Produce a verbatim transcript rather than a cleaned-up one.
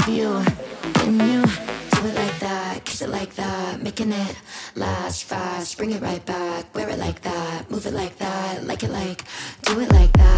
you, can you do it like that? Kiss it like that, making it last fast. Bring it right back, wear it like that, move it like that, like it like, do it like that.